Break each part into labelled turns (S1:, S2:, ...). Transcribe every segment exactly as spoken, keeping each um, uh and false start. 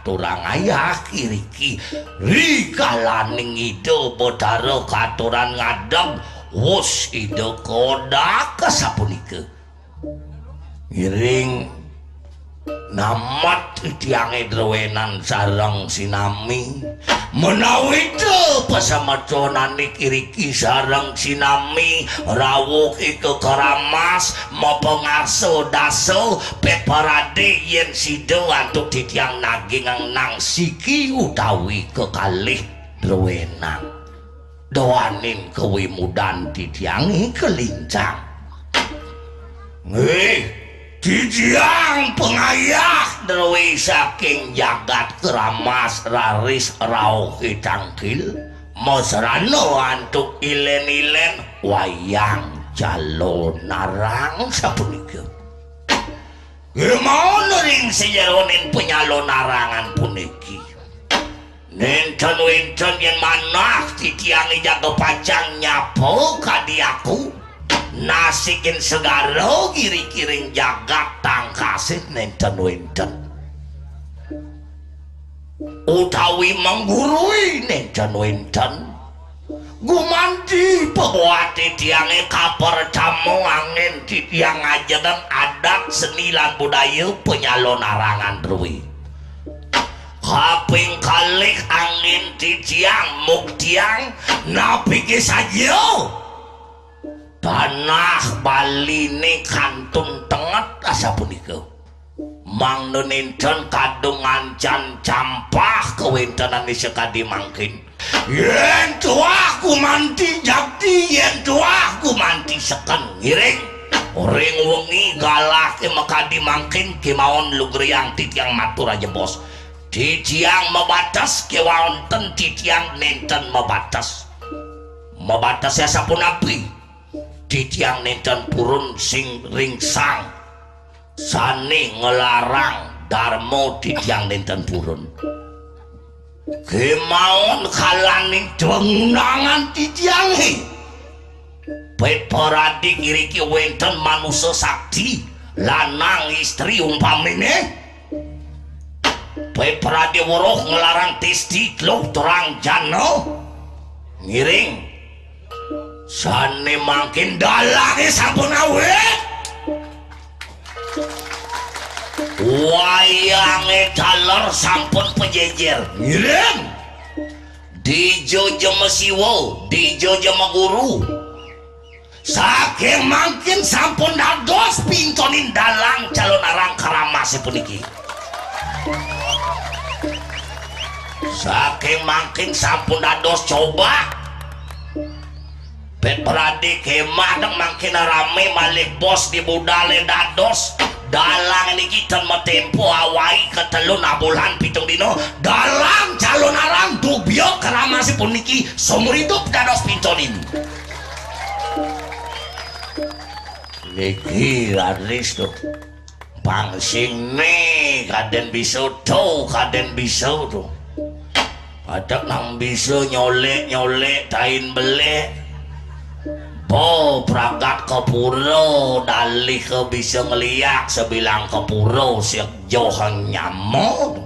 S1: katurang ayah kiriki rikalaning ide bodaro katuran ngadeg wus ide kodak kasapunika ngiring namat tiange drewenan sareng sinami menawi teu pasamaconane kiriki sareng sinami rawuh iku keramas mapengarso daso pet parade yen sido antuk titiang naging nang siki utawi kekalih drewenan doanin kewimudan titiange kelincang nggih Titiang pengayah dewi saking jagat keramas raris rauhi cangkil mosrano antuk ilen-ilen wayang jalo narang sapunika gimana ring sejeronin penyalo narangan puniki nenten-wenten yang manah titiang jaga pacang nyapo kadiaku nasikin segaro kiri-kiring jagat tangkasit nenten-wenten utawi menggurui nenten-wenten gumanti pebuati tiange kaper camu angin titiang ajagan adat senilan budaya penyalon arangan rui kaping kalih angin titiang muktiang napiki saja tanah Bali ini kantun tenget asa punika mangno nenten kadung can campah kewentanan di sekadi mangkin yen tuah kumanti jakti yen tuah kumanti seken ngiring ring wengi galak makadi mangkin kemauan lugriang titiang matur aja bos titiang mebatas kewonten titiang nenten mebatas mebatas ya sapun api titiang nenten purun sing ringsang sani ngelarang darmo titiang nenten purun kemauan kalani dengangan titiang he pet paradik iriki wenten manusia sakti lanang istri umpamine pet paradik woroh ngelarang tisti lo terang jano ngiring sane makin dalange sampun awet wayange daler sampun pejejer ngirim dijo jemesiwo dijo jemeguru saking makin sampun dados pintonin dalang calon arang keramas puniki saking makin sampun dados coba pet peradik kemah deng makin rame malik bos di budale dados dalang ini kita metempo awai ketelun abulan pitung dino dalang calon arang dubio keramasi puniki seumur hidup dados pintonin niki radis tuh pangsing nih kaden bisa tuh kaden bisa tuh ada nang bisa nyolek nyolek tain belek bo pragat ke puro dalih ke bisa ngeliak sebilang ke puro siak johang nyamuk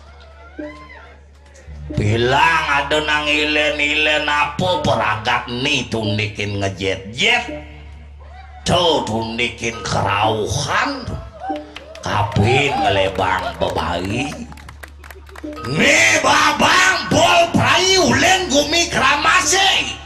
S1: bilang ada nang ilen-ilen apa pragat nih tunikin ngejet-jet tuh tunikin kerauhan kapin ngelebang bebai nih babang bol prayu len gumi kramase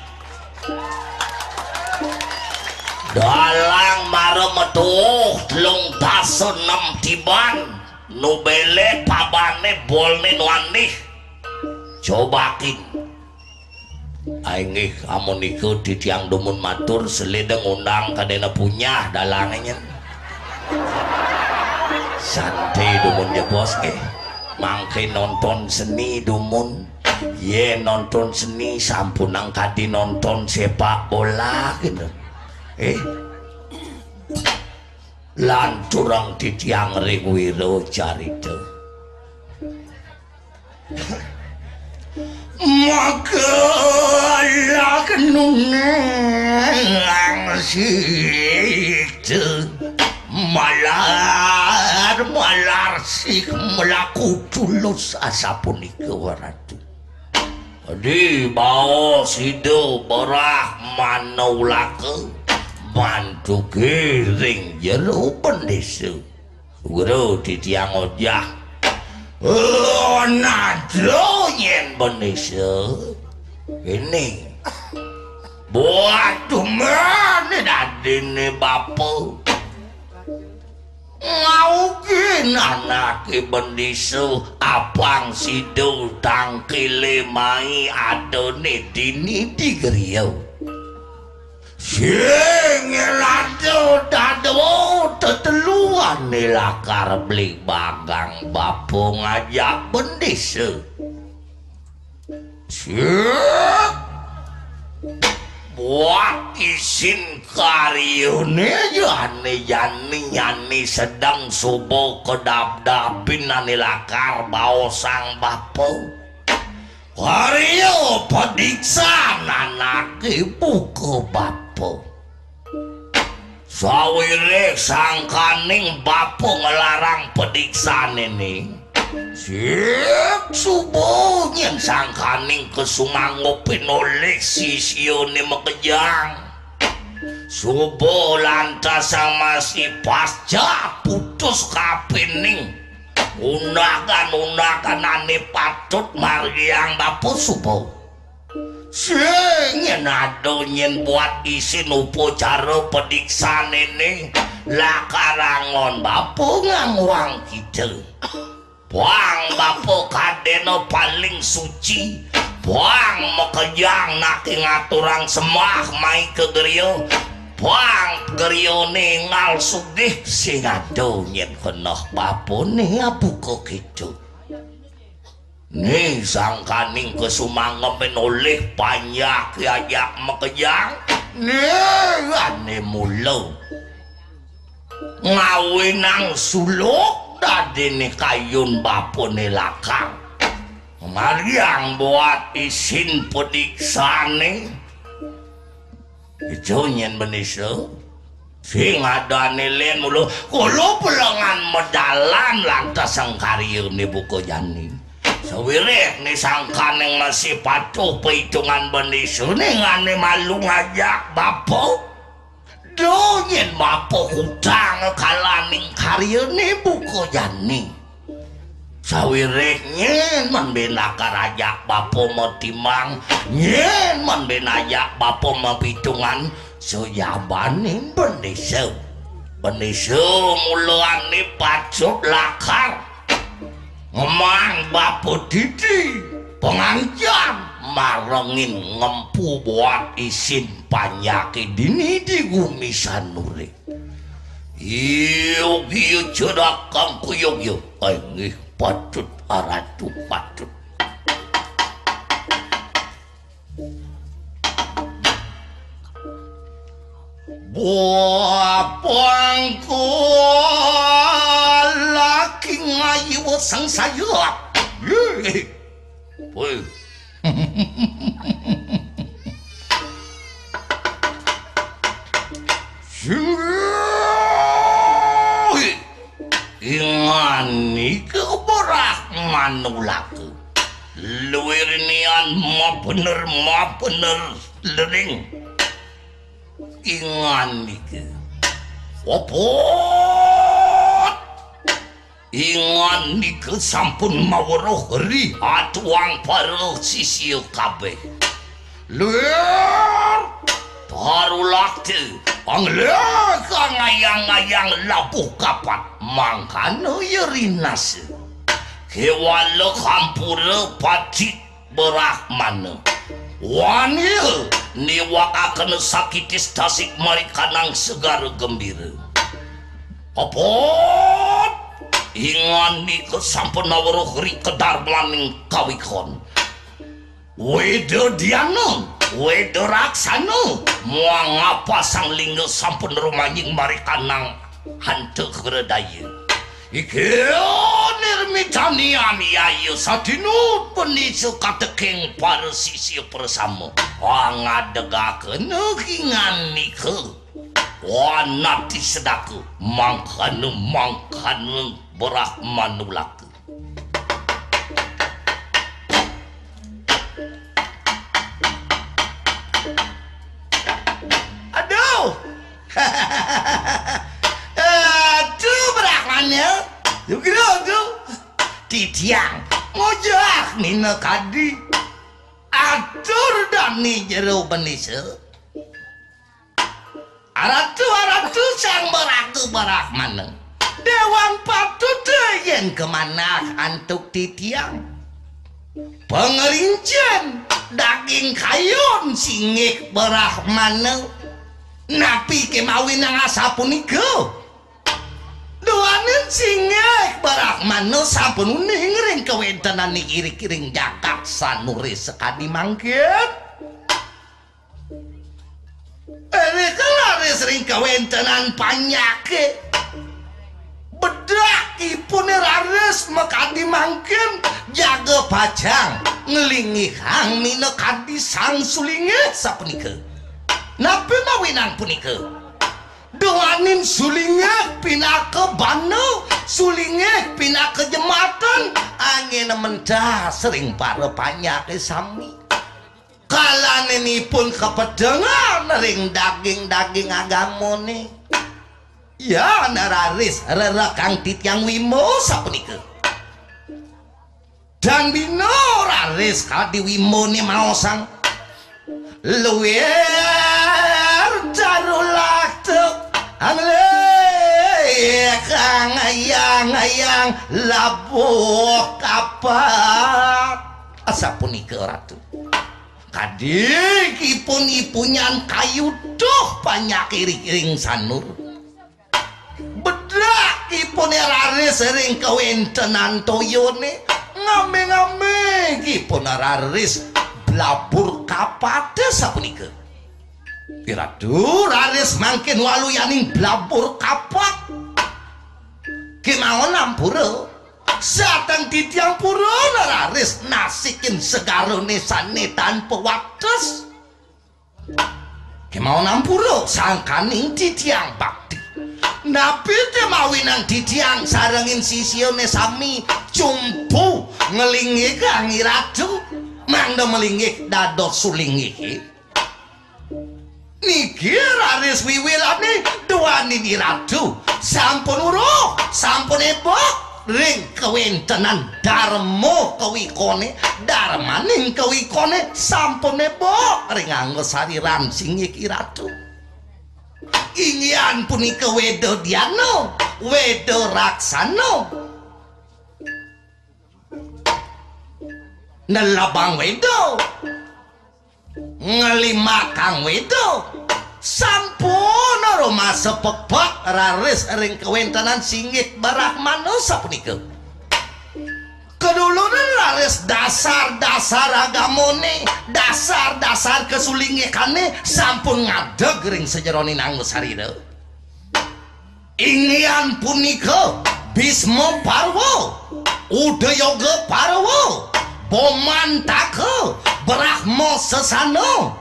S1: dalang maro metuh telung tasun enam tiban nubele pabane bolne nuanih cobakin aingih amun iku titiang dumun matur selideng undang kadena punya dalangnya santai dumun ya bos eh mangke nonton seni dumun ye nonton seni sampun angkadi nonton sepak bola gitu eh lanturang titiang ringwiro carita maka lah kenunang situ malar malar tasih melaku tulus asapunika waratu. Di bawa sido berak manaulake mantu giring jero pendesa. Guru titiang ojah. Oh nadro yen pendesa. Ini buat mana dadine bapak. Ngaukin anak bendisu apang sidu tangkile mai adone dini digriau sing lado dado teteluan lakar beli bagang bapo ngajak bendisu sik buat isin karyone jane jane nyani sedang subuh kedap-dapin nani lakar bau sang bapo karyo pediksan anak ibu ke bapo sawirek sang kaning bapo ngelarang pediksan ini sik subuh nyen sangkaning kesumangopin oleh sisione mekejang subuh lantas sama si pasca putus kapining unakan-unakan ane patut mariang bapo subuh sing nyen ado nyen buat isin upacara pediksan ini lakarangon bapo ngangwang kidel buang bapo kadeno paling suci buang mekejang naki ngaturang semah mai ke gerio buang gerio ningal sugih sing ado nyen kenoh bapo nih abuko gitu nih sangkaning kesumangemen oleh banyak ajak mekejang nih ane mulo ngawinang suluk dadine kayun bapone lakang mariang buat isin pediksane itu nyen beneso sing adane len mulu kulo pelengan medalan lantas sang karyune buko jani sawirek ni sangkaneng masih patuh perhitungan beneso ning ane malu ngajak bapo donyen bapo hutang kalaning karyane buko jani sawirek nyen membena karajak bapo motimang nyen membena ajak bapo mapitungan so jabanin beneso beneso muluane pacut lakar ngemang bapo didi pengancam marengin ngempu buat isin panyaki dini di gumi sanure iyo iyo cedak kang kuyog yo ay ngih patut aratu patut buapangku laki ngayu sang sayap yeh boy ingani keberak manulaku luwirnian ma bener ma bener lering ingani ke opot ingani ke sampun maweruh ri atuang paruh sisiu kabeh luwir parulakte Anglah ngayang-ngayang labuh kapat mangkano yerinas kewala kampura pacit berakmana wanil niwak akan sakitis tasik marikanang segar gembira apot ingan ni kesampun nawaruh ri kedar maning kawikon wedo dianon wedo raksana muang apa sang lingga sampun rumanying marikanang hantu keredaya ikeo nirmitani aniayu sadinu penisu kateking para sisi bersama angadegaken hingan nike wanati sedaku mangkanu mangkanu berah manulak. Aduh. Aduh berakmannya. Yuk gitu tuh. Titiang ngojak nina kadi. Atur dani jero benise. Aratu aratu sang beraku berak maneng. Dewan patut yang kemana antuk titiang. Pengerincen daging kayun singik berah maneng. Napi kemawin ang asapuniko. Duanin singik berah maneng sampun uning ring kewentanan ni irik-iring jakat sanuri sekadi mangkin. Ini kelaris ring kewentanan panyake. Bedak ipun raris makadi mangkin jaga pajang ngelingi hang mina kadi sang sulinge sapunika. Napi mawinang punika. Doanin sulinge pinaka banu, sulinge pinaka jematan, angin mendah sering para panyake sami. Kalaninipun kepedengan ring daging-daging agamone. Ya nararis rerekang titiang wimo sapunika. Dan bino raris kadi wimo ni maosang luwer darulak tuk angle kang ayang-ayang labuk kapat asapunika ratu. Kadi kipun ipunyan kayu tuh banyak iring-iring sanur. Bedak ipun raris sering kawentenan toyone ngame-ngame ipun raris blabur kapate sapunika. Iradu raris mangkin waluyaning blabur kapat. Kemauan ampura satang titiang pura raris nasikin segarone sane tanpa wates. Kemauan ampura sangkaning titiang bakti. Napi temawinang titiang sarangin sisione sami cumpu ngelingi kang iradu mangda melingi dado sulingi niki raris wiwilane duani iradu sampun uruh sampun ebok ring kewentenan darmo kewikone darmaning kewikone sampun ebok ring anggo sariran singik iradu. Ingian punika wedo diano wedo raksano nelabang wedo ngelima kang wedo sampun rumah sepepek raris ring kewentanan singit barak manusa punika. Kedulunan raris dasar-dasar agamone dasar-dasar kesulingekane sampun ngadeg ring sejeroni nanggo sarira. Ingian punika Bisma Parwa Udayoga Parwa Bomantaka Brahma Sesano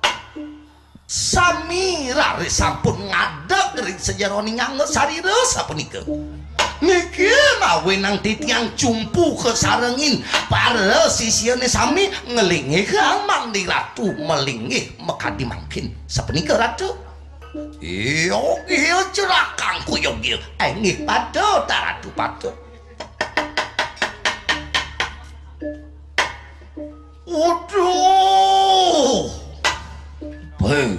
S1: sami raris sampun ngadeg ring sejeroni nanggo sarira sapunika. Niki mawinang titiang cumpu kesarengin para sisione sami ngelingi amang di ratu melingi mekadi mangkin sapunika ratu. Iyo iyo cerakang kuyong iyo engih pado taratu pado. Waduh Hei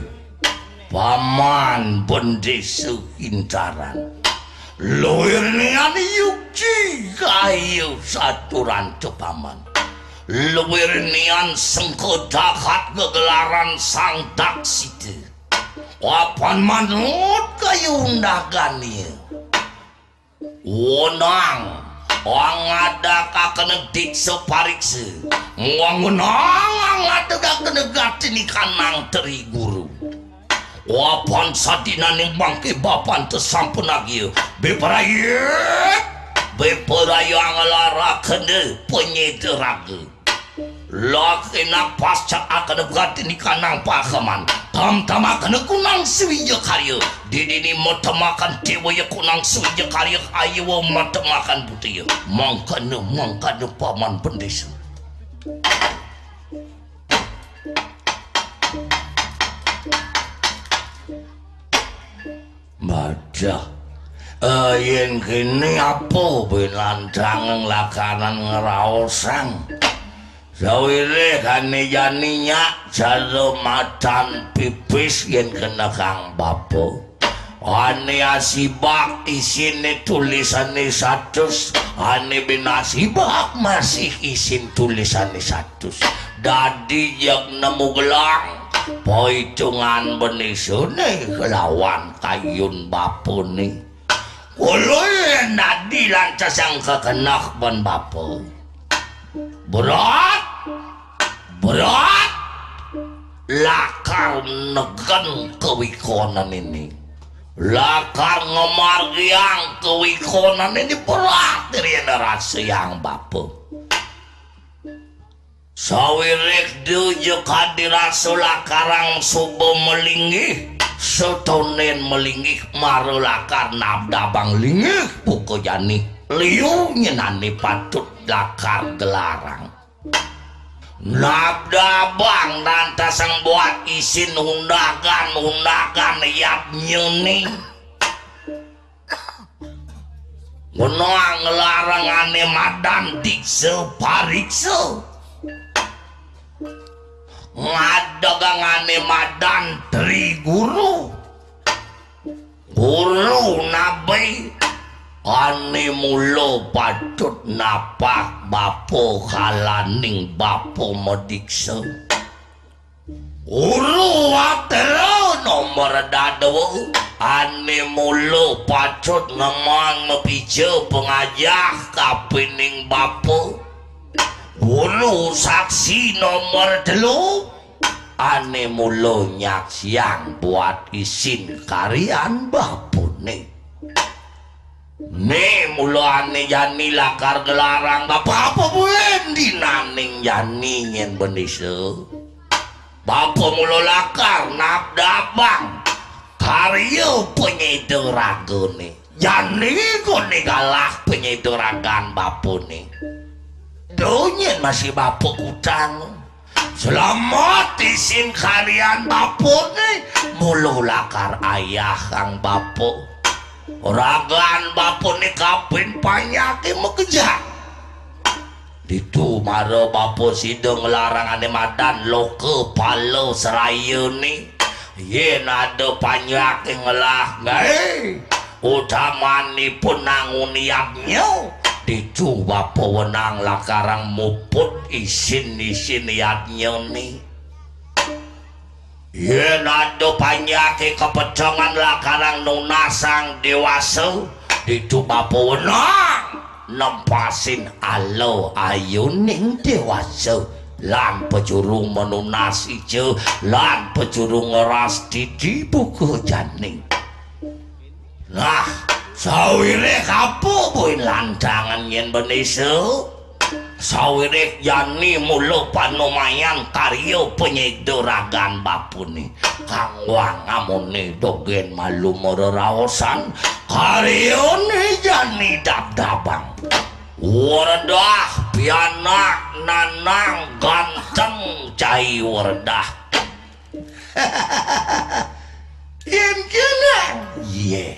S1: paman bendesu hintaran luwirnian yuki kayu saturan cepaman luwirnian sengkodakat gegelaran sang daksite wapan manut kayu undagani wonang wang ada kakenedik separikse wang menang ada kakenegatin ikanang teri guru wapan sadinaning bangke bapan tersampun lagi beperaya beperaya ngelara kene penyederaga laki napas cak akan gati ni kanang pakaman tam tam akan kunang suwija karya didi ni matamakan tewa ya kunang suwija karya ayo matamakan putih mangkana mangkana paman pendesa baca yen kini apa bilandang lakanan ngeraosang sawire kane janinya jalo matan pipis yen kena kang bapo ane asibak isine tulisane satus ane binasibak masih isin tulisane satus dadi yang nemu gelang poitungan benisune kelawan kayun bapune Uluy nadi lantas yang kekenak ban bapo berat berat lakar negen kewikonan ini lakar ngemargiang kewikonan ini berat dari generasi yang bapo sawirik dujuk hadirasul lakarang subuh melingih setonen melingih marulakar nabdabang lingih buku jani liu nyenani patut lakar gelarang nabdabang nantasang buat isin hundagan hundagan yap nyeni ngonoang ngelarang ane madan dikse parikse ngadagangane madan tri guru guru nabi ane mulo patut napak bapo kalaning bapo medikse guru watero nomor dado ane mulo patut ngemang mepijo pengajah kapining bapo guru saksi nomor telu ane mulo nyak siang buat isin karian bapune ne mulo ane jani lakar gelarang apa-apa buen dinaning jani nyen benise bapo mulo lakar nabdabang karyo penyedoragone jani kone galah penyedoragan bapune donyen masih bapo utang selamat isin kalian bapo nih mulu lakar ayah kang bapo ragan bapo nih kapin panyaki mekejak ditu maro bapo sidong larang ane madan lo ke palo seraya nih yen ada panyaki ngelah ngai utamani pun nanguniapnya dicoba pewenang lakarang muput isin-isin yadnya nih yen ada panyaki kepecongan lakarang nunasang dewasa dicoba pewenang nempasin alo ayuning dewasa lan pecurung menunasi je lan pecurung ngeras didi buku janing nah sawirek apa buin lantangan yen benise sawirek jani mulo panomayan karyo penyedoragan bapune kang wangamune dogen malu mereraosan karyone jani dab-dabang wardah pianak nanang ganteng cai wardah yen kenang yeah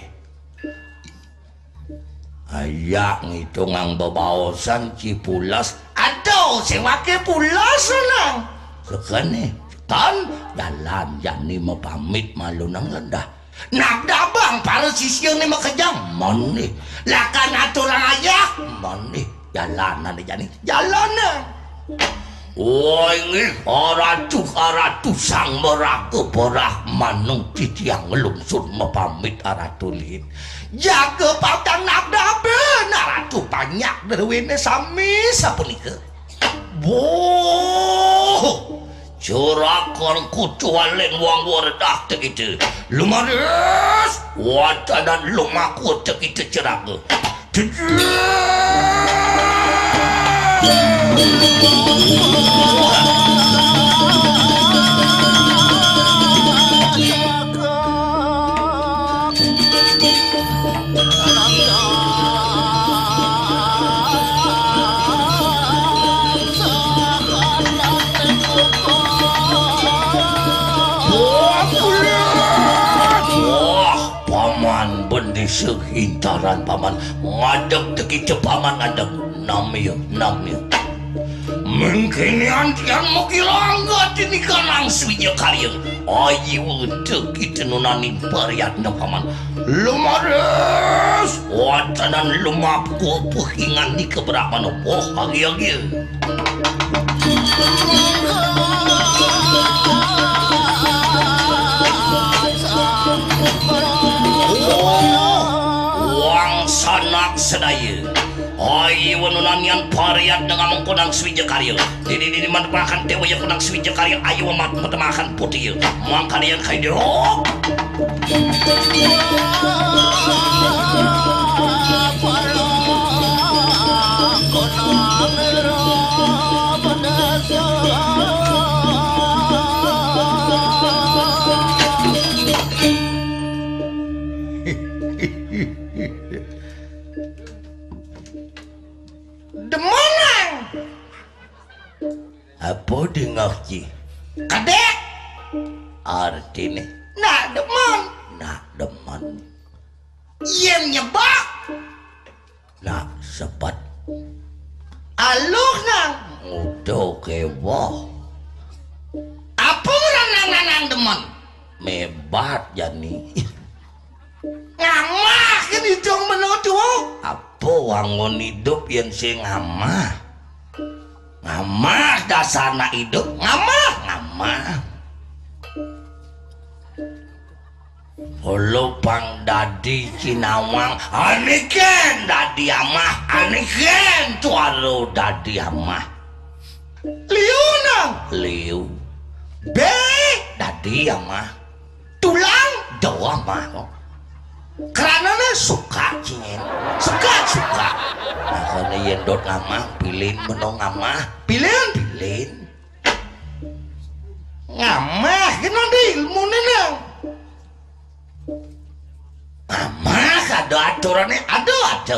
S1: ayak ngitungang bebaosan cipulas aduh sewake pulas nang sekene kan jalan jani mepamit malu nang lendah nak dabang para sisiang ni makejang mani lakan aturan ayak mani jalanan jani jalanan woi ngih aratu aratu sang meraku porah manung titiang ngelungsun mepamit aratulin jaga patang nabdabe naratu banyak derwene sami sapunika boh curakon kucualen wang wardah tegitu lumaris watanan lumaku tegitu cerak Sehintaran paman ngadeg teki paman ngadeg namanya namanya mungkin yang yang mau kilanggat ini kanang swija karyang ayu teki tenunani pariatna paman lumares watanan lumap kupuhingan di keberapa nopo agi-agi sanak sedaya ayo wanunanian pariat dengan mengkunang swija karya didi didi matemakan tewa yang kunang swija karya ayo mat matemakan putih mangkalian kaidok apa dengarci kadek artinya nak demen nak demen yang nyebak nak sepat aluh nang udah kewoh apa nanang-nanang demen mebat jani ngamah kan hidung menuduh apa wangun hidup yang si ngamah ngamah dasana hidup ngamah ngamah holo pang dadi cinawang aniken dadi amah aniken tuaro dadi amah liu nang liu be dadi amah tulang doa mah karena suka cingin suka suka makanya yendot ngamah pilin menong ngamah pilin pilin ngamah kena di ilmu nenang ngamah ada aturannya ada ada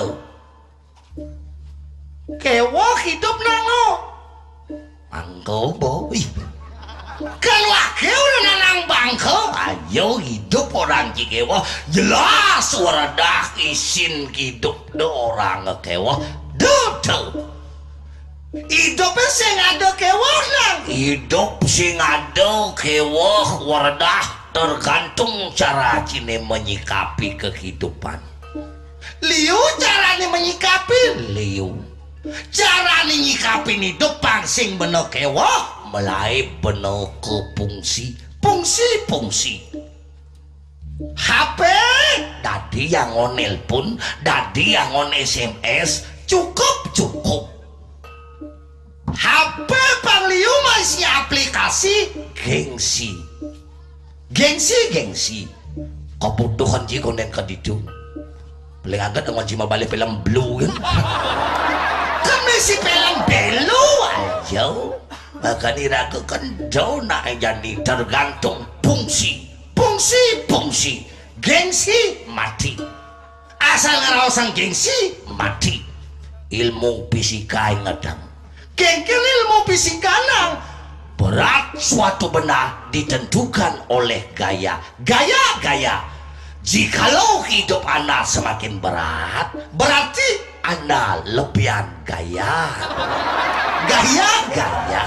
S1: kewok hidup nango angko boy kalau aku udah nanang bangko ayo hidup orang Cikewo jelas suara dah isin hidup do orang kewo duduk hidupnya sing ada kewo nang hidup sing ada kewo wardah tergantung cara cine menyikapi kehidupan liu caranya menyikapi liu cara nyikapi hidup pangsing bener kewo mulai bener ke fungsi fungsi fungsi H P dadi yang ngonel pun dadi yang on S M S cukup cukup H P pangliu masih aplikasi gengsi gengsi gengsi kebutuhan jika konen kedidu paling agak dengan cuma balik film blue kan kami si film blue aja maka diragukan jauh nak jadi tergantung fungsi fungsi fungsi gengsi mati asal ngerawasan gengsi mati ilmu fisika yang ngedang gengkel ilmu fisika nang berat suatu benda ditentukan oleh gaya gaya gaya jikalau hidup anda semakin berat berarti anda lebihan gaya gaya gaya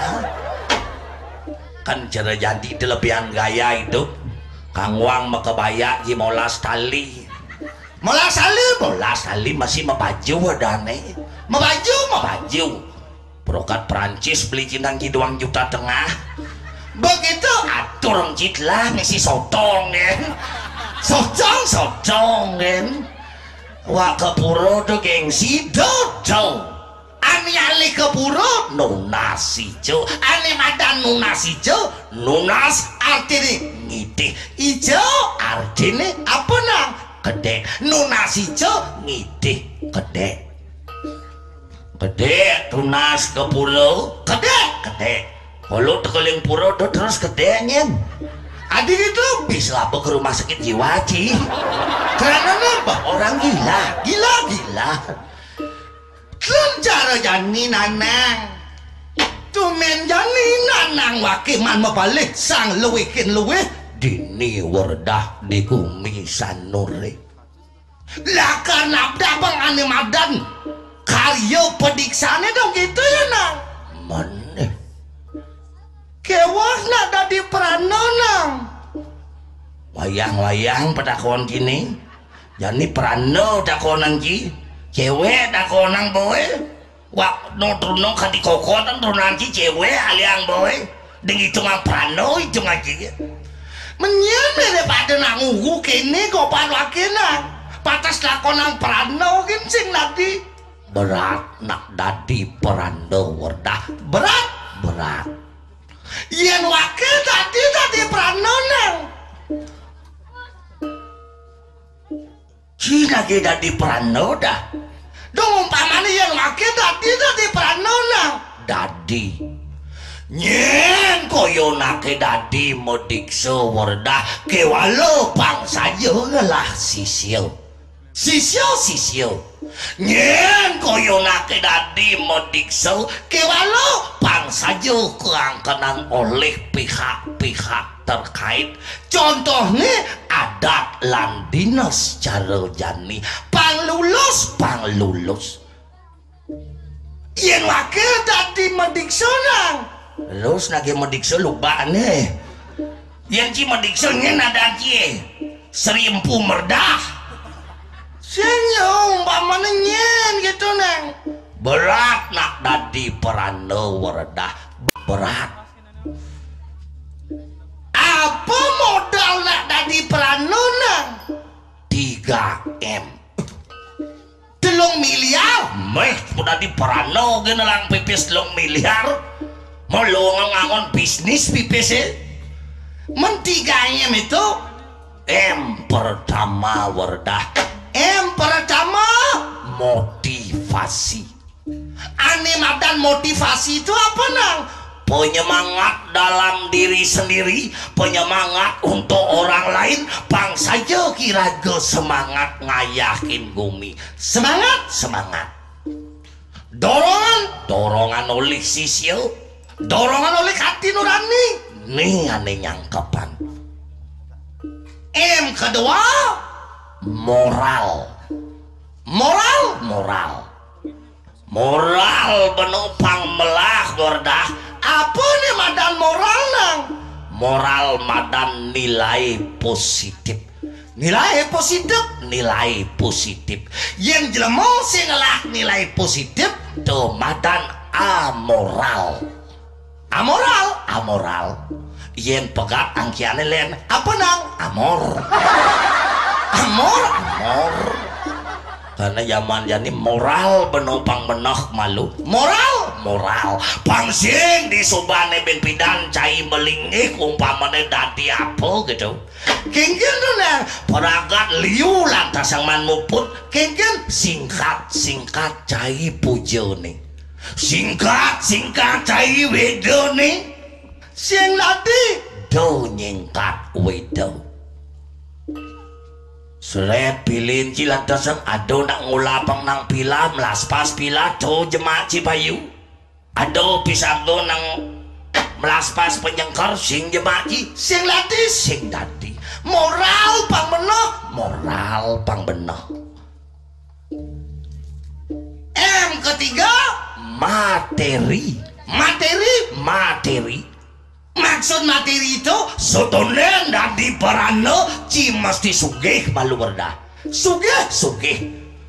S1: kan cara jadi lebihan gaya itu Kang Wang makebaya ji molas tali molas tali molas tali masih mebaju wadane mebaju mebaju brokat Perancis beli cinang jiduang juta tengah begitu atur ngcit lah ngisi sotong kan sotong sotong kan wah kepuro do gengsi dodo ani ali kepuro nunas ijo ani madan nunas ijo nunas artinya ngitih ijo artinya apa nang gede nunas ijo ngitih gede gede tunas ke pulau gede gede pulau tekeling pura terus gede nyen adik itu bisa apa ke rumah sakit jiwa Ci karena apa orang gila gila gila kan cara jani nanang tumen jani nanang wakiman mabalik sang luwikin luwih dini wardah di kumisan nuri lakar nabda bang ane madan karyo pediksane dong gitu ya nang mana kewas nak dadi perano nang wayang-wayang pedakon kini jani perano dakonan ki cewek dakonan boy wak no truno kati kokotan trunan ki cewek aliang boy dengan hitungan perano hitungan ki menyen daripada nak ngugu kini kopan wakina patas lakonan perano kan sing nanti berat nak dadi perando wardah berat berat yen wakil tadi tadi perano nang si lagi dadi perano dah dong umpamanya yen wakil tadi tadi perano nang dadi nyen koyo nake dadi modikso wardah kewalo pang saja ngelah sisil sisyo sisyo nyen koyo nake dadi modikso kewalo pang saja keangkenan oleh pihak-pihak terkait contohnya adat lan dinas cara jani pang lulus pang lulus yen wakil dadi modikso nang terus nage modikso lupa nih yen ci modikso nyen ada cie serimpu merdah senyum paman nyen gitu neng berat nak dadi perano wardah berat apa modal nak dadi perano nang tiga M telung miliar meh udah di perano gini lang pipis telung miliar mau lo ngangon bisnis pipis eh men tiga M itu M pertama wardah M pertama motivasi anima dan motivasi itu apa nang penyemangat dalam diri sendiri penyemangat untuk orang lain pang saja kiraga semangat ngayakin bumi semangat semangat dorongan dorongan oleh sisyo dorongan oleh hati nurani nih aneh nyangkapan M kedua moral moral moral moral penopang melah gordah apa nih madan moral nang moral madan nilai positif nilai positif nilai positif yang jelema sing ngelah nilai positif tuh madan amoral amoral amoral yen pegat angkiane len apa nang amor amor amor karena zaman jani moral benopang benah malu moral moral pangsing di subane ben pidan cai melingih umpamane dadi apa gitu kengken tuh nang peragat liu lantas yang man muput kengken singkat singkat cai pujone singkat singkat cai wedone sing lati do nyingkat wedo seret pilin cilat dasang ado nak ngulapang nang pila melas pas pila do jemaah Cipayu ado pisago nang melas pas penyengkar sing jemaah Ci sing lati sing dadi moral pang benoh moral pang benoh M ketiga materi materi materi maksud materi itu sotonen dadi perano Ci mesti sugih balu berdah sugih sugih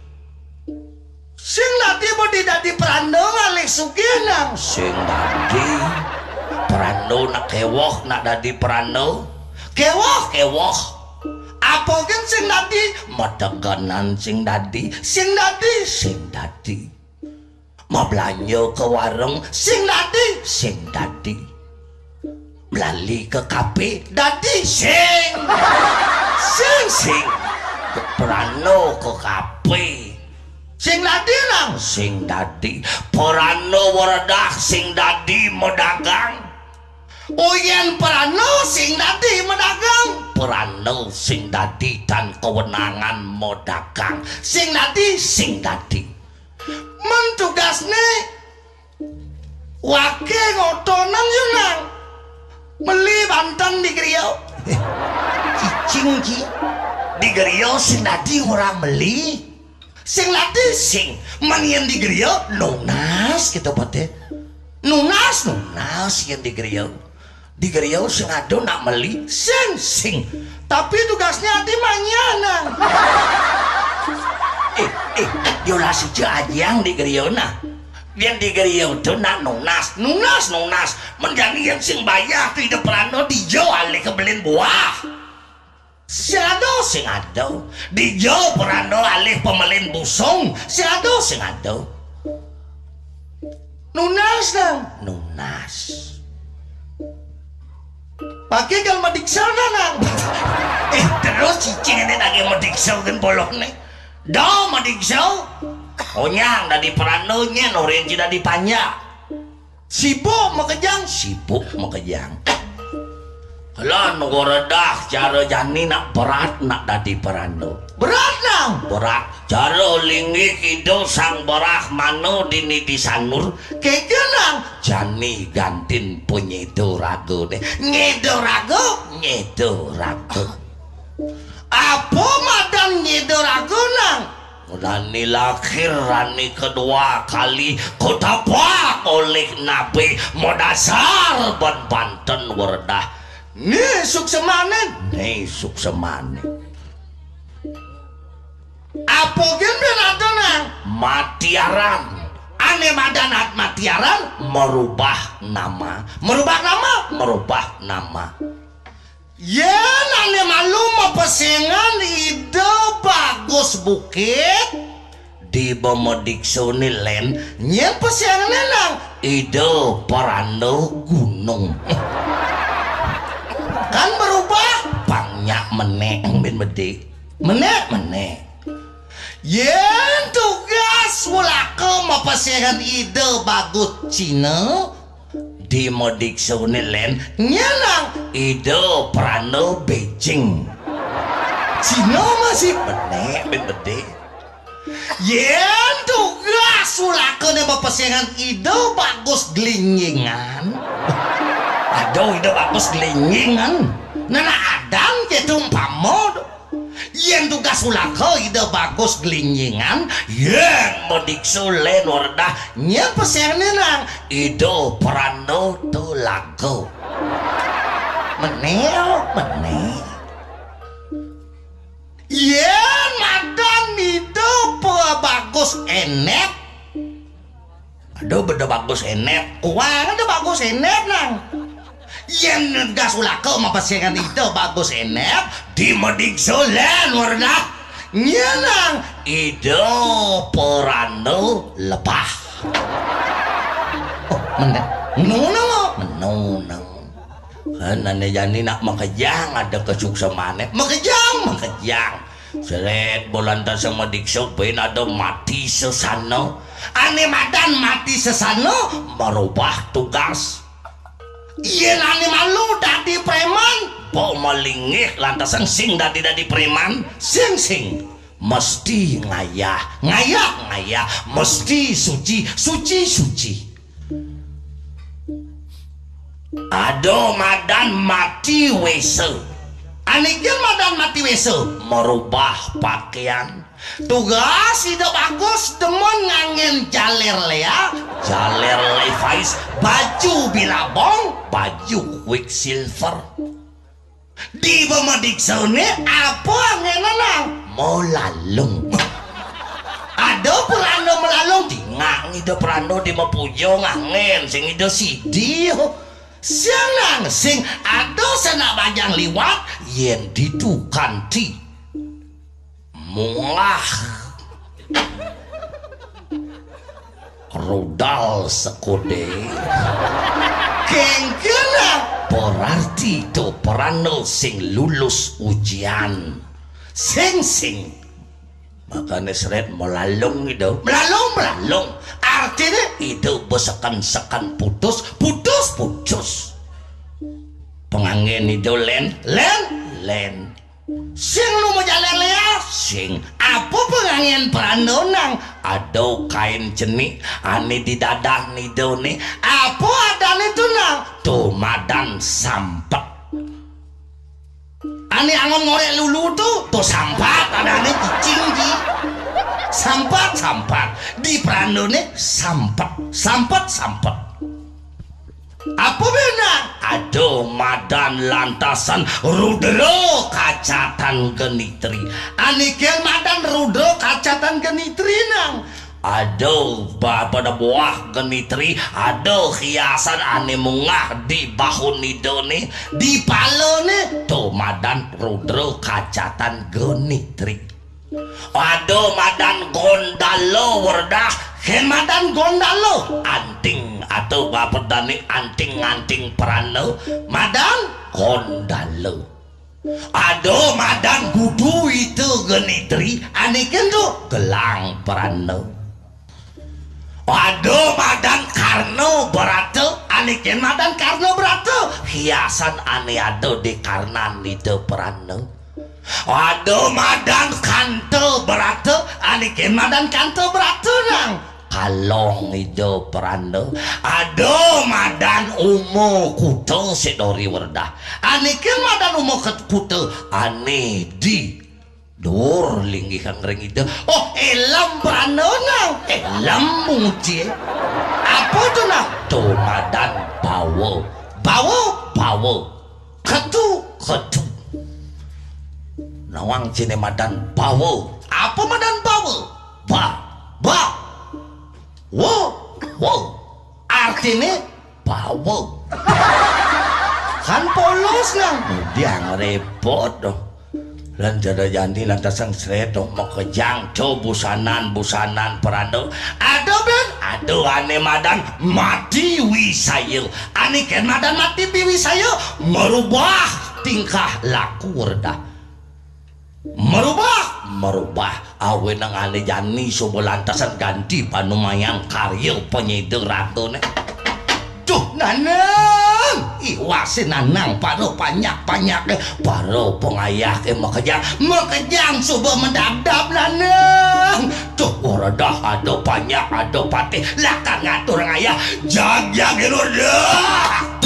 S1: sing dadi bodi dadi perano ngalih sugih nang sing dadi perano nak kewoh nak dadi perano kewoh kewoh apa kan sing dadi madeganan sing dadi sing dadi sing dadi mau belanja ke warung sing dadi sing dadi melali ke kafe dadi sing sing sing perano ke kafe
S2: sing dadi nang
S1: sing dadi Prana Werdah sing dadi medagang.
S2: Oh yen Prana sing dadi medagang,
S1: Prana sing dadi dan kewenangan medagang.
S2: sing dadi
S1: Sing dadi
S2: men tugasne wake ngotonan yo nang meli Banten di Griya. Cicing ki
S1: di Griya sing dadi ora meli.
S2: sing dadi
S1: Sing manien di Griya lunas gitu pate.
S2: nunas nu
S1: Lunas yen di Griya. Di Griya sing ado nak meli
S2: sing
S1: sing.
S2: tapi tugasnya di manyana.
S1: Eh eh yola siji ajang di Griya nah. Yen di Griya tu nak nunas, nunas nunas menjadi yang sing bayar tu ide Prana dijo alih kebelin buah.
S2: Sing ado
S1: Sing ado dijo Prana alih pemelin busung.
S2: sing ado
S1: Sing ado
S2: nunas nang
S1: nunas.
S2: pakai kalau madiksana nang.
S1: Eh terus cicing ini lagi madiksau kan bolong nih. Dah madiksau. Onyang dari Prana nya norin cida di panya.
S2: Sibuk makejang
S1: Sibuk makejang. Kalau negara dah cara jani nak berat nak dadi Prana.
S2: berat nang
S1: Berat cara linggih kidul sang berah mano dini disanur
S2: keke nang
S1: jani gantin penyedo rago deh. Nyedo rago, nyedo rago.
S2: apa madan nyedor aku nang
S1: Rani lahir, Rani kedua kali kutapak oleh Nabi Modasar ban Banten Werdah.
S2: nih suksemanen
S1: Nih suksemane
S2: apa gini ada nang
S1: Matiaran. Ane madanat Matiaran merubah nama. Merubah nama, merubah nama.
S2: ya nane malu mau pesengan ide bagus bukit
S1: Di Bomodiksoni Len
S2: nyen pesengan nang
S1: ide Prana gunung.
S2: kan berubah
S1: Banyak menek ben bede.
S2: menek
S1: Menek.
S2: yen tugas ulaka mau pesengan ide bagus Cina
S1: Di Modiksoni Len
S2: nyenang
S1: ide Prana Beijing.
S2: Cina masih
S1: Menek ben bede.
S2: yen tugas ulaka nih mau pesengan ide bagus gelingingan
S1: Aduh ide bagus gelingingan.
S2: nana adan gitu umpama yen tugas ulaka ide bagus gelingingan
S1: Yen Modiksoni Len Werdah
S2: nyen pesengan nang
S1: ide Prana Tulago.
S2: menel
S1: Menek.
S2: yen madan ide bagus enet
S1: Aduh beda bagus enek.
S2: wah ada bagus enet nang yen tugas ulaka mau pesengan ide bagus enet
S1: Di Modiksoni Len Werdah
S2: nyenang
S1: ide Prana Lebah.
S2: oh menek nuna
S1: Menunang. Karena jani nak makejang ada kesuksemane.
S2: makejang
S1: Makejang. Seret bulan tak sama diksau ben ada mati sesano. Ane madan mati sesano merubah tugas.
S2: yen ane malu dadi preman
S1: Po malingih lantasan sing dadi dadi preman.
S2: sing sing
S1: Mesti ngayah, ngayah, ngayah. Mesti suci, suci, suci. Ado madan mati wese.
S2: anikeun madan mati wese
S1: Merubah pakaian.
S2: tugas ide bagus demen ngangen jaler lea
S1: Jaler Levi's,
S2: baju bilabong
S1: baju Quicksilver.
S2: di Bomodiksoni apa angena nang
S1: Melalung.
S2: ada Prana melalung di
S1: Ngang ide Prana di Mapujo ngangen sing ide sidi.
S2: siang nang sing ada sana bajang liwat
S1: Yen ditu kanti mungah rudal sekode.
S2: kengkena
S1: Berarti itu Prana sing lulus ujian.
S2: sing sing
S1: makanya seret melalung gitu melalung melalung artinya itu besekan-sekan putus putus putus pengangin itu len len len sing lu mau jalan lea sing apa pengangin perandonang aduh kain jenik ani di dadah nih nih apa ada itu nang tuh madan sampet ani angon ngorek lulu tuh tuh sampat ada nih cicing di sampat sampat di perandone sampat sampat sampat apa benar aduh madan lantasan rudro kacatan genitri anikel madan rudro kacatan genitri nang aduh pada buah genitri aduh hiasan ane mungah di bahu nidone di palone tuh madan rudro kacatan genitri aduh madan gondalo werdah ken madan gondalo anting atau bapak dani anting-anting perano madan gondalo aduh madan kudu itu genitri aniken tuh gelang perano aduh madan karno beratu aniken madan karno beratu hiasan ane aduh di karnan itu perano aduh madan kanto beratu aniken madan kanto beratu nang kalong itu perando aduh madan umo kuto sedori werdah aniken madan umo kuto ane di dur linggi kang ring itu oh elam perando nang elam muji apa tuh nang tuh madan bawo bawo bawo ketu ketu nawang cine madan bawo apa madan bawo ba ba wo wo artinya bawo kan polos nang dia ngerepot dong lan jada janti lantasan sredong mau kejang co busanan busanan perando aduh ben aduh ane madan mati wisayo ane ken madan mati wisayo merubah tingkah laku werdah merubah merubah awe nang ane jani sobo lantasan ganti panumayang karya penyeder ratu nih duh nanang iwasin nanang paro panyak-panyak paro pengayah ke makejang makejang sobo mendadap nanang duh waradah ada panyak ada patih lakang ngatur ngayah jag-jag irudah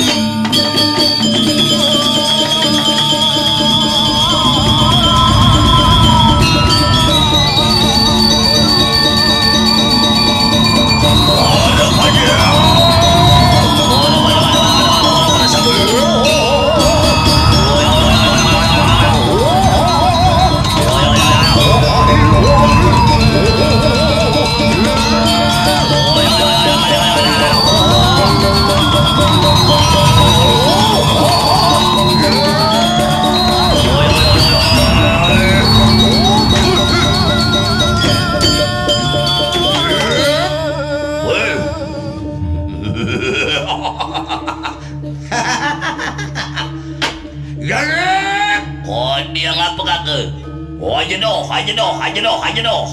S1: aja doh, aja doh, aja doh, aja doh.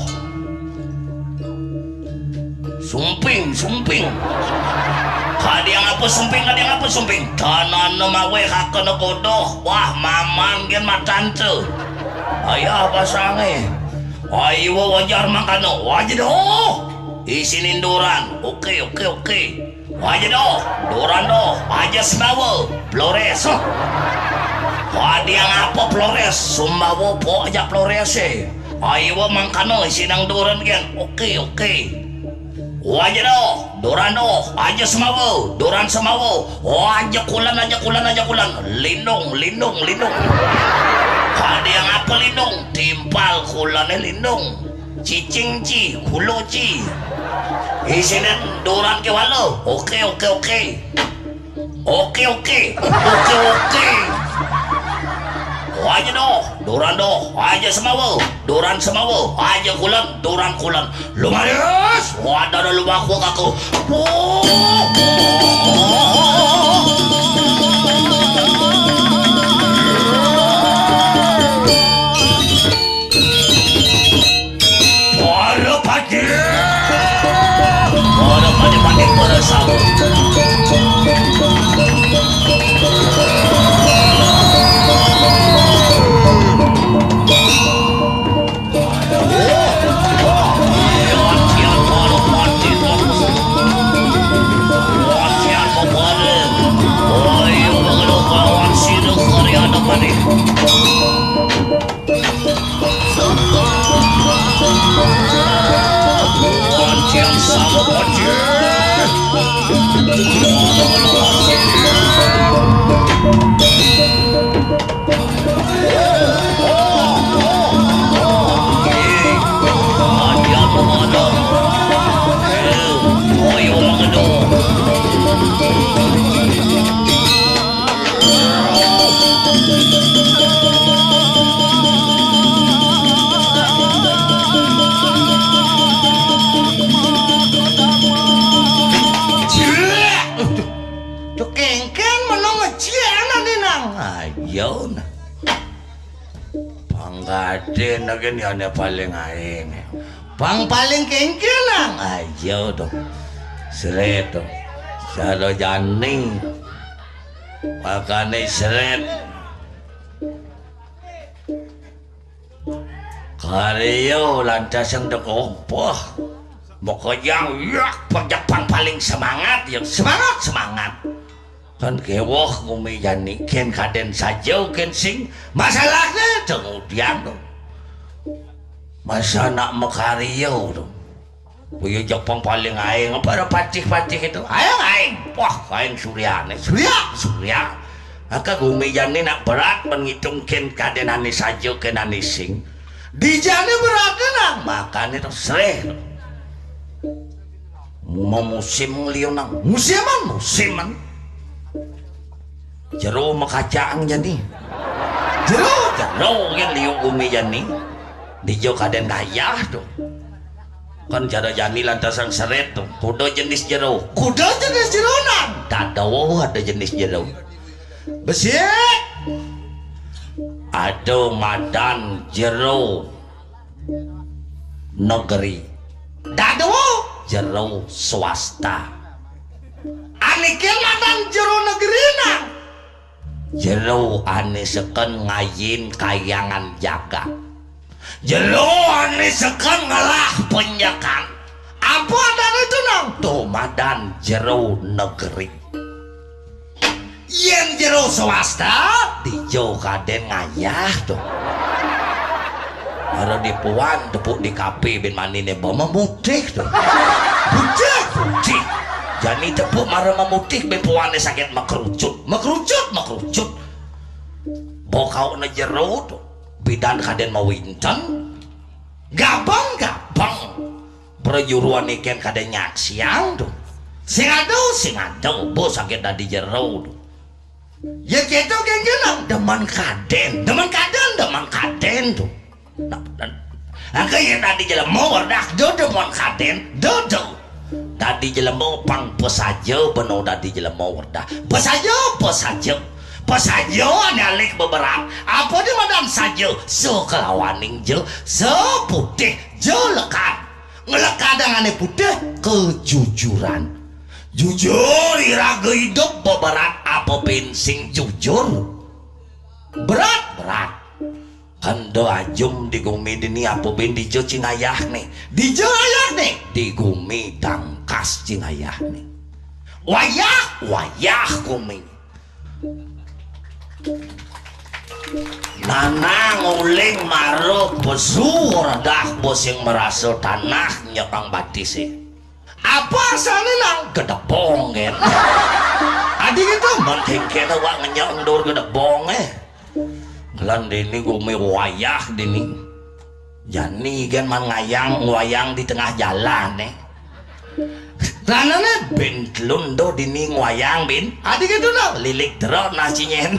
S1: Sumping, sumping. Kadang apa sumping, kadang apa sumping. Tanan nama we hakana kodoh. Wah, mamang gen matante. Ayah pasange. Ayo wajar makano, aja doh. Isinin duran. Oke, oke, oke. Aja doh, duran doh. Aja sebawa. Flores. Wadiang apa Flores? Sumbawa po aja Flores eh. Ayo mangkano sinang duran gen. Oke oke. Wajah doh, duran doh. Aja semawo, duran semawo. Wajah kulan aja kulan aja kulan. Lindung lindung lindung. Wadiang apa lindung? Timpal kulannya lindung. Cicing ci, kulo ci. Isinin duran ke walo. Oke oke oke. Oke oke. Oke oke. Aja doh, duran doh, aja semawo, duran semawo, aja kulan, duran kulan. Lumaris, wadah lu baku aku. sama kecil. Ayo nah panggaden agen yana paling aing pang paling kengkenang ayo dong seret dong salo janing makane seret karyo lantas yang dekompah pokoknya yak pajak pang paling semangat yang semangat semangat kan kewah ngumi jani ken kaden saja ken sing masalahnya kemudian dong masa nak mekario dong punya Jepang paling aing apa patih-patih itu aing aing wah aing surya nih surya surya maka ngumi jani nak berat menghitung ken kaden ane saja ken ane sing di jani berat nang makanya itu sereh mau musim lionang musiman musiman jero makacang jadi jero jero yang liu umi jani di jo kaden kaya tuh kan cara jani lantasan seret tuh kuda jenis jero kuda jenis jero nang tadawo ada jenis jero besi ada madan jero negeri tadawo jero swasta anikin madan jero negeri nang jero ane seken ngayin kayangan jaga jero ane seken ngalah penjakan apa dan itu nang tuh madan jero negeri yen jero swasta di jauh kaden ngayah tuh ada di puan tepuk di kape bin manine bawa memutih tuh putih putih jadi tepuk marah memutih ben puane sakit makrucut makrucut makrucut bokau na jero tuh bidan kaden mawinten gabang gabang perjuruan ikan kaden nyak siang tuh sing ado sing ado bos sakit dari jero tuh ya gitu genggenang deman kaden deman kaden deman kaden tuh nah, dan angkanya tadi jalan mau wardah do deman kaden do do tadi jelema pang pesaja benar tadi jelema wardah pesaja pesaja pesaja nyalik beberapa apa di madan saja sekelawaning je seputih je lekat ngelekat dengan putih kejujuran jujur iraga hidup beberat apa pensing jujur berat berat Hando ajum di gumi dini apa ben di jo cingayah nih di jo ayah nih di gumi tangkas cingayah nih wayah wayah gumi nana nguling maruh besur dah bos yang merasa tanah nyepang batis eh apa asalnya nang gedebong kan adik itu penting kita wak ngenyor gedebong eh lan dini gumi wayah dini jani kan man ngayang wayang di tengah jalan eh ranane ben lundo dini ngwayang bin adik itu no lilik terus nasinyen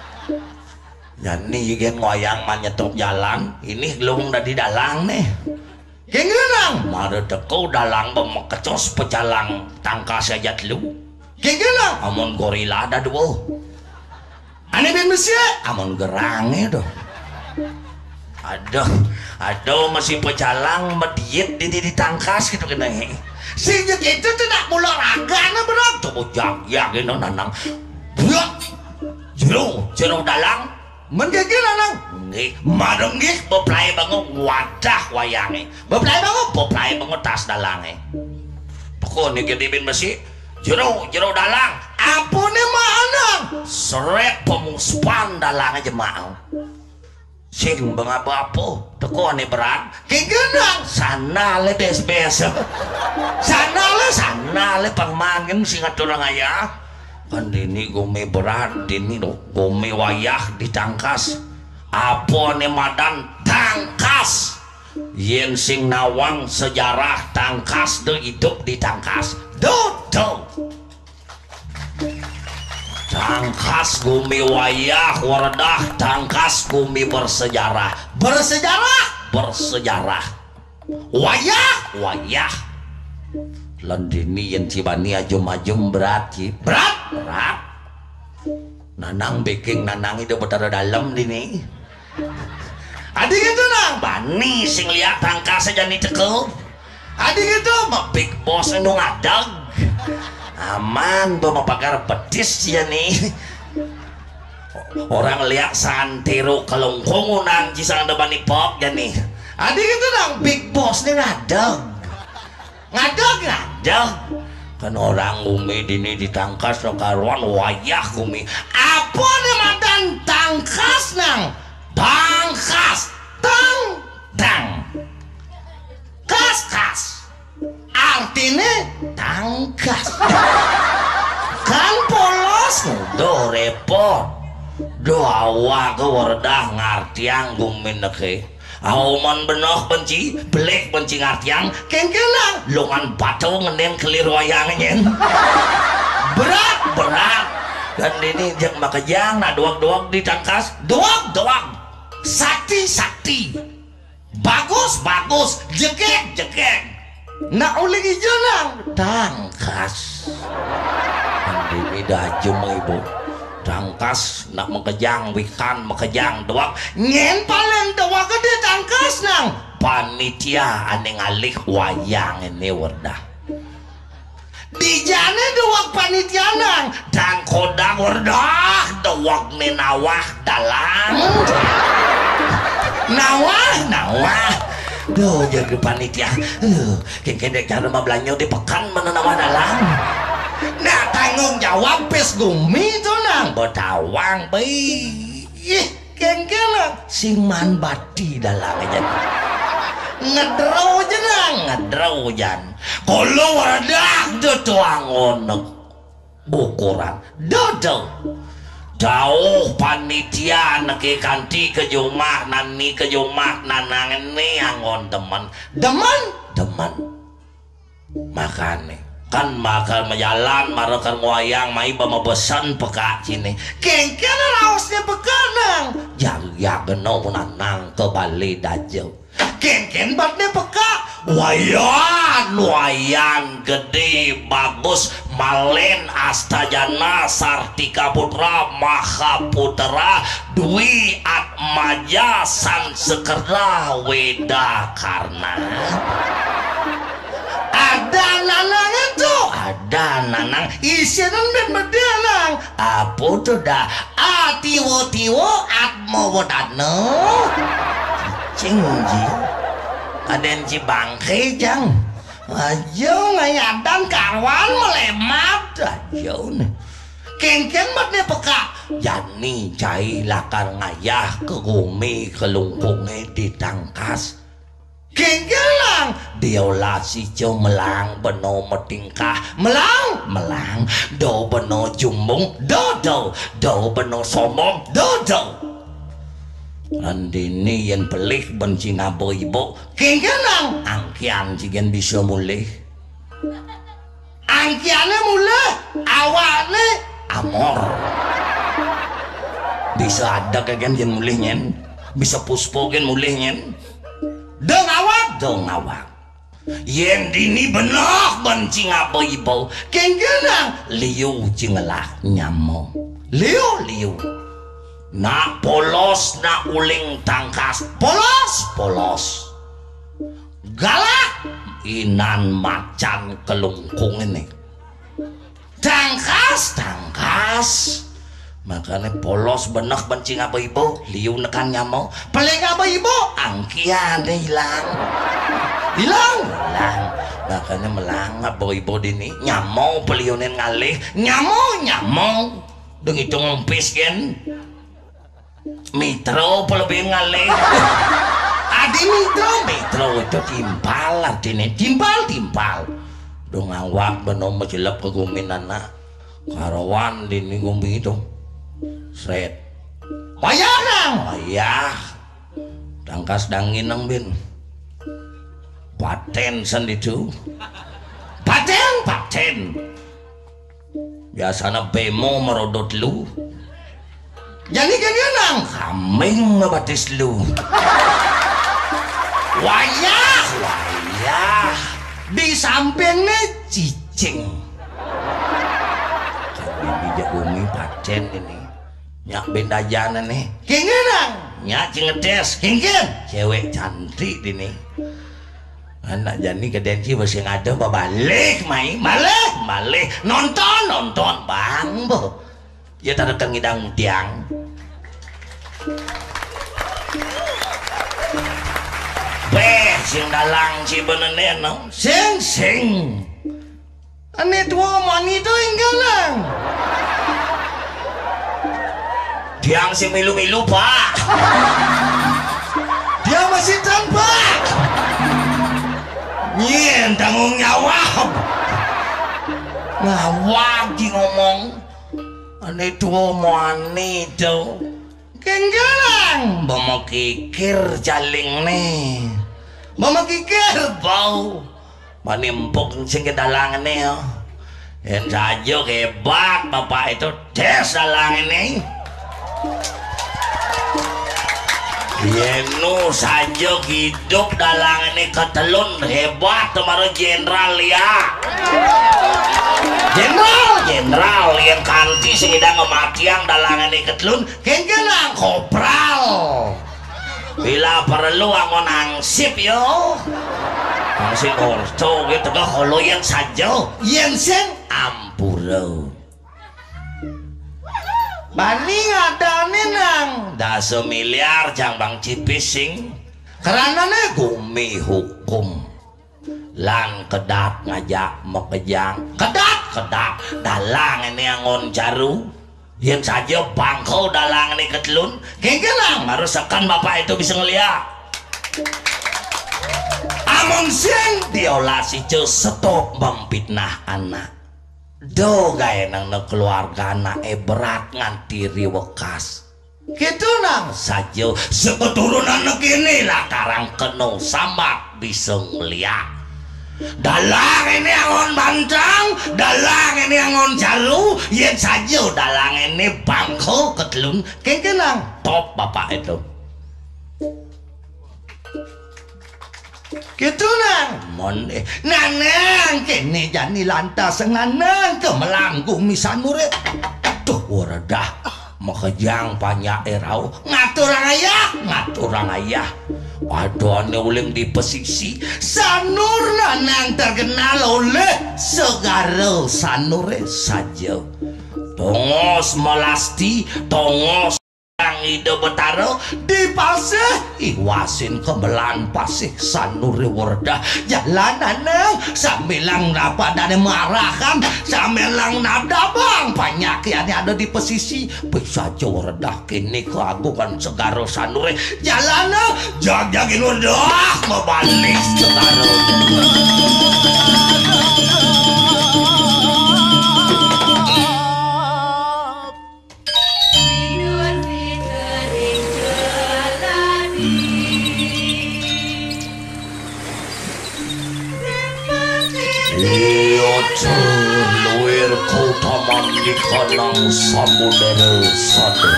S1: jani kan ngwayang man nyetop jalan ini gelung dari dalang nih kengenang mare teko dalang bemekecos pecalang tangka saja lu kengenang amon gorila ada dua ane ben mesia amon gerange doh aduh aduh masih pecalang mediet di di tangkas gitu kena sing gitu tidak mula ragana berat coba jak ya geno nanang buat jero jero dalang mendege nanang nggih madeng nggih beplay banget wadah wayange beplay banget beplay banget tas dalange pokoknya gede ben mesia jero jero dalang apune manang seret pemuspan dalang aja mau sing bangabapo teko ane berat kigenang sana le des besok sana le sana le pangmangin sing aturang aya kan dini gome berat dini do gome wayah ditangkas apa ne madan tangkas yen sing nawang sejarah tangkas do hidup ditangkas do do tangkas gumi wayah wardah tangkas gumi bersejarah bersejarah bersejarah wayah wayah landini yang cibani ajum-ajum berat berat berat nanang bikin nanang itu betara dalam dini adik itu nang bani sing lihat tangkas aja nih cekep adik itu mah big boss yang ngadag aman bawa pagar petis ya nih orang lihat santero kelongkong nang cisang depan pop ya nih adik itu nang big boss nih ngadag ngadag ngadag kan orang umi dini ditangkas lo karuan wayah umi apa nih mantan tangkas nang tangkas tang tang kas kas artinya tangkas kan polos do repot do awak ke wardah ngartiang gumin neke auman benoh benci belek benci ngartiang kengkelang longan batu ngenen kelir wayangnya berat berat dan ini jeng makajang na doak-doak ditangkas doak-doak sakti sakti bagus bagus jekek jekek nak uling ijo nang tangkas ini dajum ibu tangkas nak makejang wikan makejang doak nyen paling doak gede tangkas nang panitia ane ngalih wayang ini wardah dijane doak panitia nang dan kodang wardah doak ni nawah dalang nawah nawah duh jadi panitia uh, kengkendek cara mablanya di pekan mana nama dalam nah tanggung jawab pes gumi itu nang botawang bayi ih kengkelang sing man bati dalam aja ngedraw aja nang ngedraw jan kalau wadah do tuangon ukuran dodo jauh panitia nake kanti ke jumah nani ke jumah nanang ini angon teman deman deman makane kan makan majalan marakan wayang mai bama besan peka cini kengken rausnya bekanang jaga geno nanang ke Bali dajau kengken batnya peka wayan wayang gede bagus malen astajana sartika putra mahaputra dwi atmaja san sekerda weda karna ada nanang itu ada nanang isian ben bedanang apa tuh dah atiwo tiwo atmo wadano cingji aden ci bangke jang aja ngayadan karwan melemat aja nih kengken matnya peka jani cai lakar ngayah ke gumi kelungkungnya ditangkas kengkelang diolah si jo melang beno metingkah melang melang do beno jumbung do do do beno sombong do do andini yang pelih benci ngabo ibu kengkenang angkian cigen bisa mulih angkiannya mulih awalnya amor bisa ada kegen yang mulihnya bisa puspo gen mulihnya dong awak dong awak yang dini benar benci ngabo ibu kengkenang liu cingelah nyamo liu liu nak polos nak uling tangkas polos polos galak inan macan kelungkung ini tangkas tangkas makanya polos benek benci ngapa ibu liu nekan nyamo paling ngapa ibu angkian hilang hilang hilang makanya melang ngapa ibu dini nyamo pelionin ngalih nyamo nyamo deng itu ngompis kan Mitro lebih ngalih.
S2: Adi Mitro
S1: Mitro itu timpal artinya timpal timpal dong awak bener menjelap keguminan nak karawan dini gumi itu seret
S2: payah nang
S1: payah tangkas dangin nang bin paten senditu
S2: paten
S1: paten biasanya bemo merodot lu
S2: jadi kan nang
S1: kaming ngebatis lu
S2: wayah
S1: wayah
S2: di sampingnya cicing
S1: ini jagumi paten ini nyak bendajana nih
S2: kengin nang
S1: nyak cingedes
S2: kengin
S1: cewek cantik ini anak jani kedenci masih ngada balik main balik balik nonton nonton bang bo ya tak ada ngidang tiang beh sing dalang si benenen no
S2: sing
S1: sing
S2: ane tua mani itu enggak nang
S1: tiang si milu-milu pak
S2: dia masih tanpa
S1: nyen tanggung jawab ngawak di ngomong ane tua mani itu
S2: kenggalang
S1: mau kikir jaling nih
S2: mama kikir
S1: bau manimpuk sing kedalangan nih oh. Yang saja hebat bapak itu des dalangan nih Yenu saja hidup dalangan nih ketelun hebat kemarin jenderal ya jenderal jenderal yang kanti sedang kematian dalangan nih ketelun
S2: kenggalang
S1: kopral bila perlu angon angsip yo angsip orto gitu kah kalau yang saja
S2: yang sen
S1: ampuro
S2: bani ada nang
S1: dasa miliar jambang cipising
S2: karena nih
S1: gumi hukum lan kedat ngajak mekejang
S2: kedat
S1: kedat dalang ini angon jaru yang saja bangkau dalang ini ketelun
S2: kenggalang
S1: baru sekan bapak itu bisa ngeliat amun sing diolah si stop mempitnah anak do gaya nang keluarga anak e berat nganti riwekas
S2: gitu nang
S1: saja seketurunan negini lah karang keno sambat bisa ngeliat dalang ini angon bantang dalang ini angon jalu yang saja dalang ini bangko ketelun
S2: kenggalang
S1: top bapak itu
S2: gitu nang
S1: mon eh
S2: nanang kene jani lantas nganang kemelanggung misanure
S1: tuh waradah makejang banyak erau
S2: ngatur ayah
S1: ngatur ayah waduh ane uling di pesisi
S2: sanur nanang terkenal oleh segara
S1: sanure saja tongos melasti tongos yang ide betaro
S2: di pasih
S1: iwasin kebelan pasih sanure wardah
S2: jalanan nang samilang dapat dan marahan samilang nada bang banyak yang ada di pesisi
S1: bisa aja wardah kini keagungan segaro sanure
S2: jalanan
S1: jag-jagin wardah membalik segaro luwir kautaman di kanang samudera satu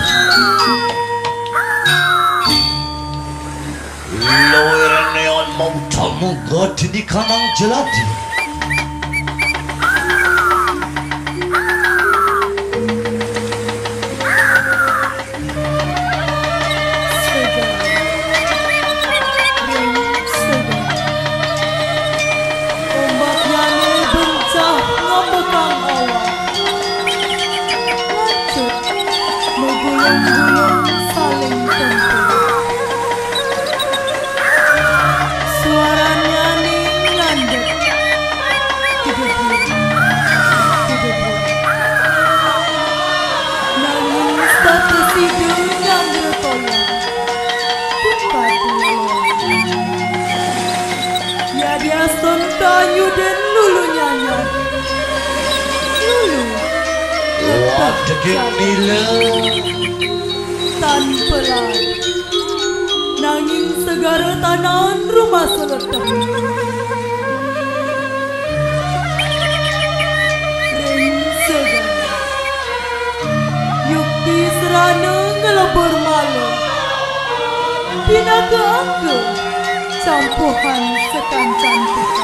S1: luwir neon mautamu gadi di kanang jelati
S3: Namun status hidup yang bertolak Raden Lulu Nyanyar. Lulu.
S2: Wah, deging dile.
S3: Tanpa lain. Nanging segara tanan rumah seletah. Ring segara. Yukti serana ngelebur malu. Pinaga angga campuhan sekancan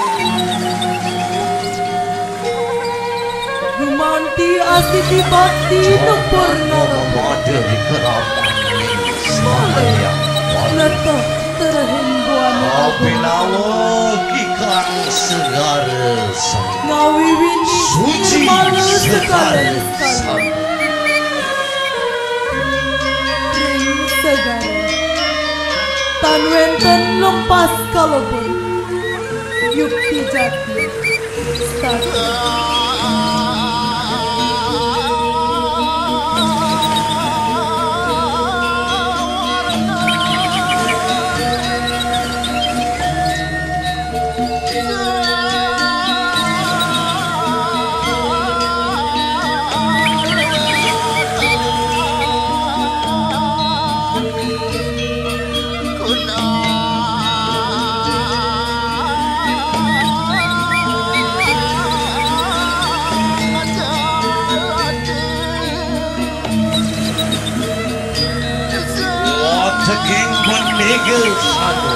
S3: Gumanti asiti bakti nepur nara
S2: Dari keramaian yang
S3: letah terhimbuan
S2: Abinawo kikang segara
S3: ngawiwini
S2: suci
S3: malu
S2: segara
S3: sekali ring segara tan wenten lempas kalopun yukti jati start
S2: Daging menegel satu.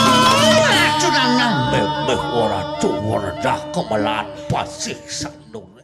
S2: Dah kemelan pasih sang